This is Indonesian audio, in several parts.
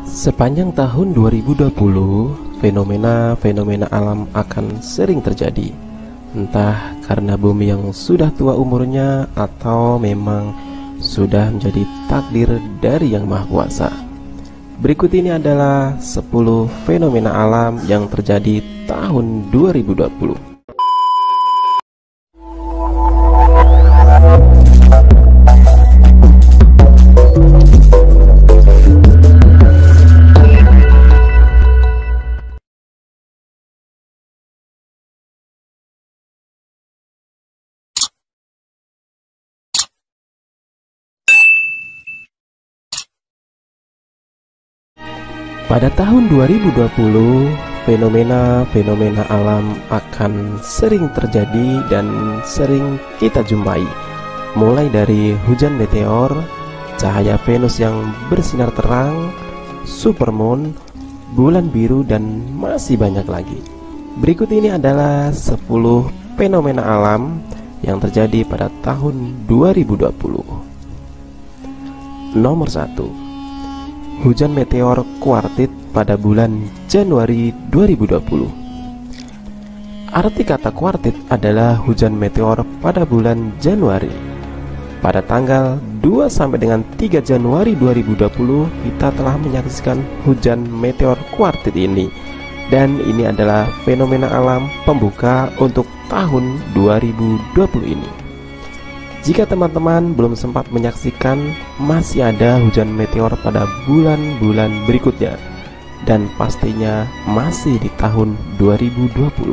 Sepanjang tahun 2020, fenomena-fenomena alam akan sering terjadi. Entah karena bumi yang sudah tua umurnya atau memang sudah menjadi takdir dari Yang Maha Kuasa. Berikut ini adalah 10 fenomena alam yang terjadi tahun 2020. Pada tahun 2020, fenomena-fenomena alam akan sering terjadi dan sering kita jumpai. Mulai dari hujan meteor, cahaya Venus yang bersinar terang, supermoon, bulan biru, dan masih banyak lagi. Berikut ini adalah 10 fenomena alam yang terjadi pada tahun 2020. Nomor 1. Hujan meteor kuartit pada bulan Januari 2020. Arti kata kuartit adalah hujan meteor pada bulan Januari. Pada tanggal 2 sampai dengan 3 Januari 2020 kita telah menyaksikan hujan meteor kuartit ini. Dan ini adalah fenomena alam pembuka untuk tahun 2020 ini. Jika teman-teman belum sempat menyaksikan, masih ada hujan meteor pada bulan-bulan berikutnya, dan pastinya masih di tahun 2020.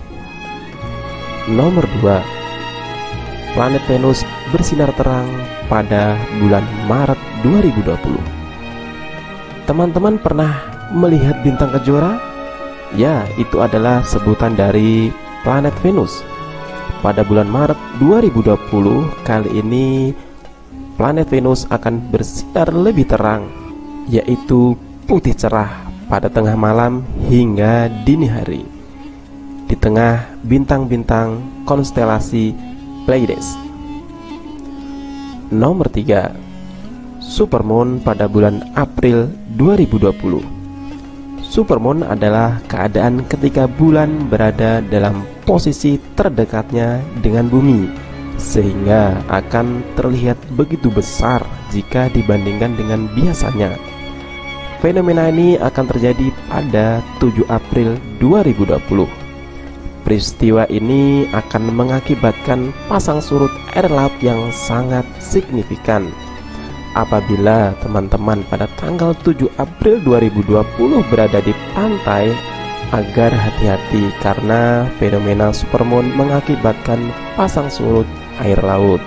Nomor 2. Planet Venus bersinar terang pada bulan Maret 2020. Teman-teman pernah melihat bintang kejora? Ya, itu adalah sebutan dari planet Venus. Pada bulan Maret 2020 kali ini planet Venus akan bersinar lebih terang, yaitu putih cerah pada tengah malam hingga dini hari, di tengah bintang-bintang konstelasi Pleiades. Nomor 3. Supermoon pada bulan April 2020. Supermoon adalah keadaan ketika bulan berada dalam posisi terdekatnya dengan bumi, sehingga akan terlihat begitu besar jika dibandingkan dengan biasanya. Fenomena ini akan terjadi pada 7 April 2020. Peristiwa ini akan mengakibatkan pasang surut air laut yang sangat signifikan. Apabila teman-teman pada tanggal 7 April 2020 berada di pantai, agar hati-hati karena fenomena supermoon mengakibatkan pasang surut air laut.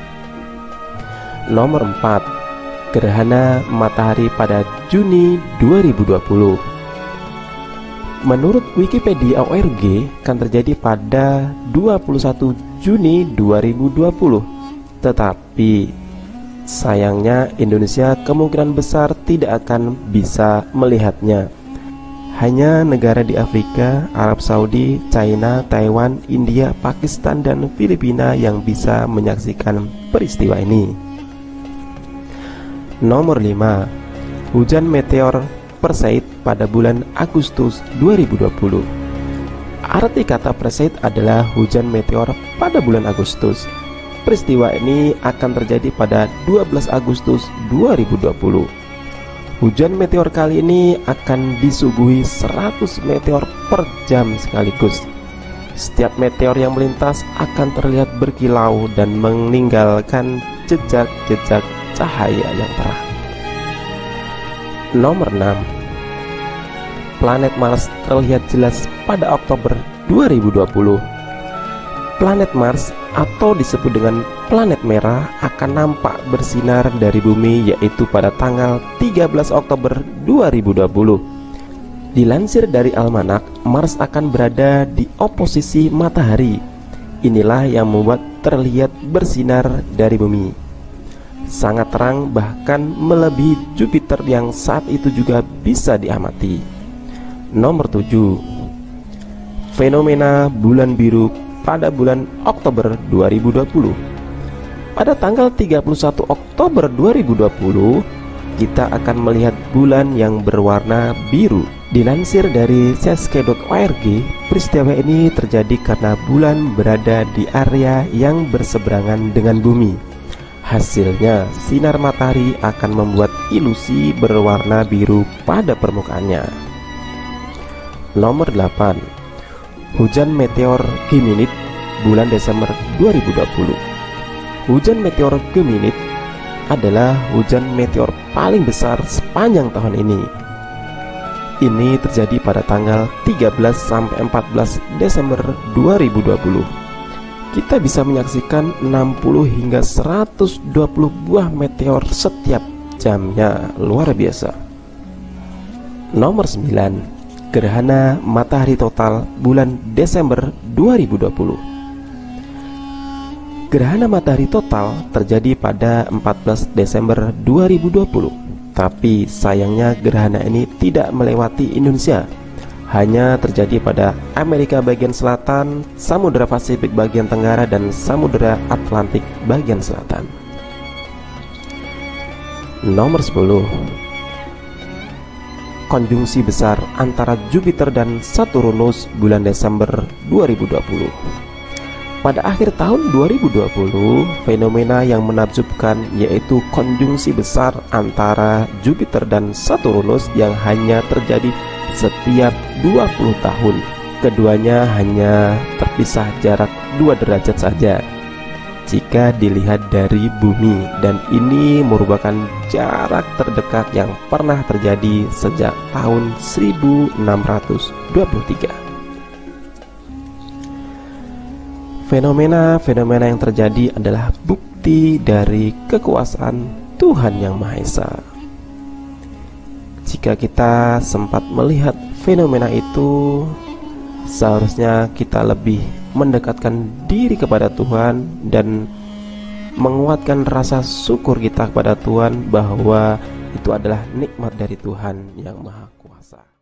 Nomor 4. Gerhana matahari pada Juni 2020. Menurut Wikipedia ORG akan terjadi pada 21 Juni 2020. Tetapi sayangnya Indonesia kemungkinan besar tidak akan bisa melihatnya. Hanya negara di Afrika, Arab Saudi, China, Taiwan, India, Pakistan, dan Filipina yang bisa menyaksikan peristiwa ini. Nomor 5. Hujan meteor Perseid pada bulan Agustus 2020. Arti kata Perseid adalah hujan meteor pada bulan Agustus. Peristiwa ini akan terjadi pada 12 Agustus 2020. Hujan meteor kali ini akan disuguhi 100 meteor per jam sekaligus. Setiap meteor yang melintas akan terlihat berkilau dan meninggalkan jejak-jejak cahaya yang terang. Nomor 6. Planet Mars terlihat jelas pada Oktober 2020. Planet Mars atau disebut dengan planet merah akan nampak bersinar dari bumi, yaitu pada tanggal 13 Oktober 2020. Dilansir dari almanak, Mars akan berada di oposisi matahari. Inilah yang membuat terlihat bersinar dari bumi. Sangat terang, bahkan melebihi Jupiter yang saat itu juga bisa diamati. Nomor 7. Fenomena bulan biru pada bulan Oktober 2020. Pada tanggal 31 Oktober 2020, kita akan melihat bulan yang berwarna biru. Dilansir dari csk.org, peristiwa ini terjadi karena bulan berada di area yang berseberangan dengan bumi. Hasilnya, sinar matahari akan membuat ilusi berwarna biru pada permukaannya. Nomor 8. Hujan meteor Geminid bulan Desember 2020. Hujan meteor Geminid adalah hujan meteor paling besar sepanjang tahun ini. Ini terjadi pada tanggal 13 sampai 14 Desember 2020. Kita bisa menyaksikan 60 hingga 120 buah meteor setiap jamnya, luar biasa. Nomor 9. Gerhana matahari total bulan Desember 2020. Gerhana matahari total terjadi pada 14 Desember 2020. Tapi sayangnya gerhana ini tidak melewati Indonesia. Hanya terjadi pada Amerika bagian selatan, Samudra Pasifik bagian tenggara, dan Samudra Atlantik bagian selatan. Nomor 10. Konjungsi besar antara Jupiter dan Saturnus bulan Desember 2020. Pada akhir tahun 2020, fenomena yang menakjubkan yaitu konjungsi besar antara Jupiter dan Saturnus yang hanya terjadi setiap 20 tahun. Keduanya hanya terpisah jarak 2 derajat saja jika dilihat dari bumi, dan ini merupakan jarak terdekat yang pernah terjadi sejak tahun 1623. Fenomena-fenomena yang terjadi adalah bukti dari kekuasaan Tuhan Yang Maha Esa. Jika kita sempat melihat fenomena itu, seharusnya kita lebih mendekatkan diri kepada Tuhan dan menguatkan rasa syukur kita kepada Tuhan bahwa itu adalah nikmat dari Tuhan Yang Maha Kuasa.